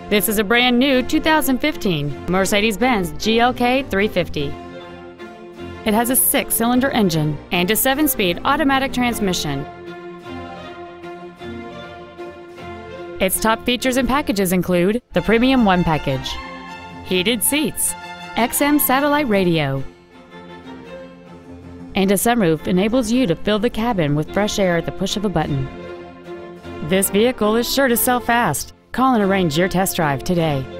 This is a brand new 2015 Mercedes-Benz GLK350. It has a 6-cylinder engine and a 7-speed automatic transmission. Its top features and packages include the Premium One package, heated seats, XM satellite radio, and a sunroof enables you to fill the cabin with fresh air at the push of a button. This vehicle is sure to sell fast. Call and arrange your test drive today.